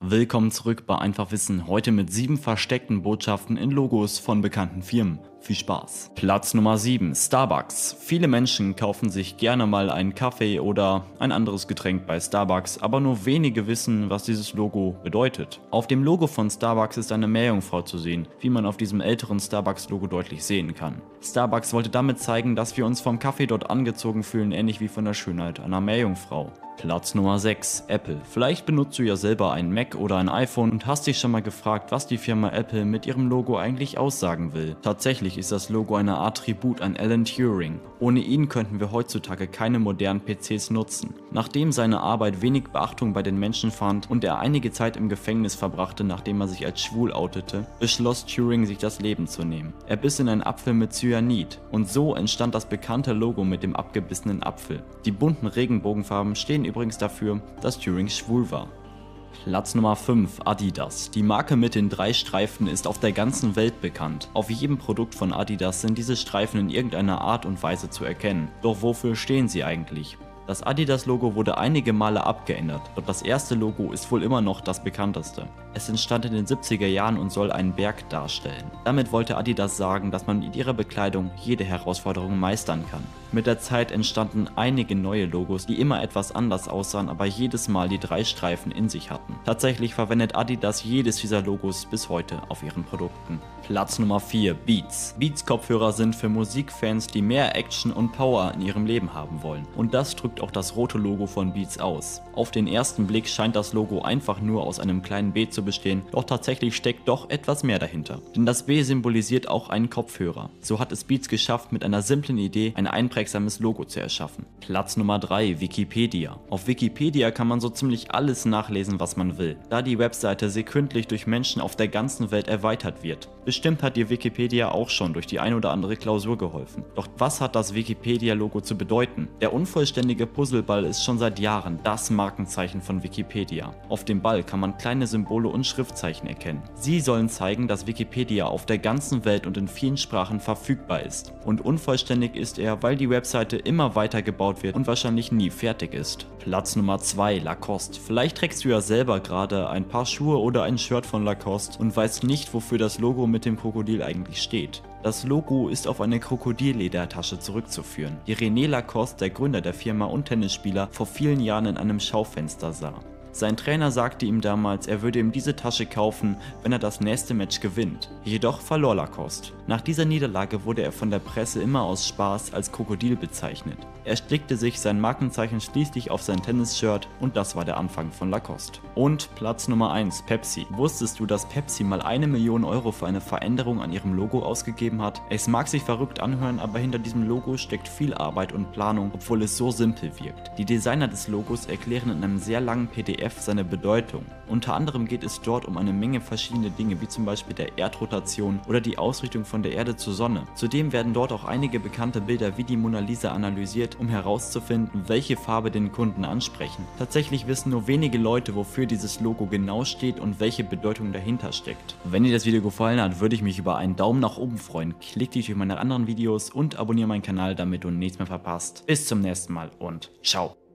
Willkommen zurück bei Einfach Wissen, heute mit 7 versteckten Botschaften in Logos von bekannten Firmen. Viel Spaß. Platz Nummer 7, Starbucks. Viele Menschen kaufen sich gerne mal einen Kaffee oder ein anderes Getränk bei Starbucks, aber nur wenige wissen, was dieses Logo bedeutet. Auf dem Logo von Starbucks ist eine Meerjungfrau zu sehen, wie man auf diesem älteren Starbucks-Logo deutlich sehen kann. Starbucks wollte damit zeigen, dass wir uns vom Kaffee dort angezogen fühlen, ähnlich wie von der Schönheit einer Meerjungfrau. Platz Nummer 6, Apple. Vielleicht benutzt du ja selber ein Mac oder ein iPhone und hast dich schon mal gefragt, was die Firma Apple mit ihrem Logo eigentlich aussagen will. Tatsächlich ist das Logo eine Art Tribut an Alan Turing. Ohne ihn könnten wir heutzutage keine modernen PCs nutzen. Nachdem seine Arbeit wenig Beachtung bei den Menschen fand und er einige Zeit im Gefängnis verbrachte, nachdem er sich als schwul outete, beschloss Turing, sich das Leben zu nehmen. Er biss in einen Apfel mit Cyanid und so entstand das bekannte Logo mit dem abgebissenen Apfel. Die bunten Regenbogenfarben stehen übrigens dafür, dass Turing schwul war. Platz Nummer 5, Adidas. Die Marke mit den 3 Streifen ist auf der ganzen Welt bekannt. Auf jedem Produkt von Adidas sind diese Streifen in irgendeiner Art und Weise zu erkennen. Doch wofür stehen sie eigentlich? Das Adidas-Logo wurde einige Male abgeändert, doch das erste Logo ist wohl immer noch das bekannteste. Es entstand in den 70er Jahren und soll einen Berg darstellen. Damit wollte Adidas sagen, dass man mit ihrer Bekleidung jede Herausforderung meistern kann. Mit der Zeit entstanden einige neue Logos, die immer etwas anders aussahen, aber jedes Mal die 3 Streifen in sich hatten. Tatsächlich verwendet Adidas jedes dieser Logos bis heute auf ihren Produkten. Platz Nummer 4, Beats. Beats-Kopfhörer sind für Musikfans, die mehr Action und Power in ihrem Leben haben wollen. Und das drückt auch das rote Logo von Beats aus. Auf den ersten Blick scheint das Logo einfach nur aus einem kleinen B zu bestehen, doch tatsächlich steckt doch etwas mehr dahinter. Denn das B symbolisiert auch einen Kopfhörer. So hat es Beats geschafft, mit einer simplen Idee ein einprägsames Logo zu erschaffen. Platz Nummer 3, Wikipedia. Auf Wikipedia kann man so ziemlich alles nachlesen, was man will, da die Webseite sekündlich durch Menschen auf der ganzen Welt erweitert wird. Bestimmt hat dir Wikipedia auch schon durch die ein oder andere Klausur geholfen. Doch was hat das Wikipedia-Logo zu bedeuten? Der unvollständige Puzzleball ist schon seit Jahren das Markenzeichen von Wikipedia. Auf dem Ball kann man kleine Symbole und Schriftzeichen erkennen. Sie sollen zeigen, dass Wikipedia auf der ganzen Welt und in vielen Sprachen verfügbar ist. Und unvollständig ist er, weil die Webseite immer weiter gebaut wird und wahrscheinlich nie fertig ist. Platz Nummer 2, Lacoste. Vielleicht trägst du ja selber gerade ein paar Schuhe oder ein Shirt von Lacoste und weißt nicht, wofür das Logo mit dem Krokodil eigentlich steht. Das Logo ist auf eine Krokodilledertasche zurückzuführen, die René Lacoste, der Gründer der Firma und Tennisspieler, vor vielen Jahren in einem Schaufenster sah. Sein Trainer sagte ihm damals, er würde ihm diese Tasche kaufen, wenn er das nächste Match gewinnt. Jedoch verlor Lacoste. Nach dieser Niederlage wurde er von der Presse immer aus Spaß als Krokodil bezeichnet. Er strickte sich sein Markenzeichen schließlich auf sein Tennisshirt und das war der Anfang von Lacoste. Und Platz Nummer 1, Pepsi. Wusstest du, dass Pepsi mal 1 Million Euro für eine Veränderung an ihrem Logo ausgegeben hat? Es mag sich verrückt anhören, aber hinter diesem Logo steckt viel Arbeit und Planung, obwohl es so simpel wirkt. Die Designer des Logos erklären in einem sehr langen PDF seine Bedeutung. Unter anderem geht es dort um eine Menge verschiedene Dinge, wie zum Beispiel der Erdrotation oder die Ausrichtung von der Erde zur Sonne. Zudem werden dort auch einige bekannte Bilder wie die Mona Lisa analysiert, um herauszufinden, welche Farbe den Kunden ansprechen. Tatsächlich wissen nur wenige Leute, wofür dieses Logo genau steht und welche Bedeutung dahinter steckt. Wenn dir das Video gefallen hat, würde ich mich über einen Daumen nach oben freuen. Klick dich durch meine anderen Videos und abonniere meinen Kanal, damit du nichts mehr verpasst. Bis zum nächsten Mal und ciao!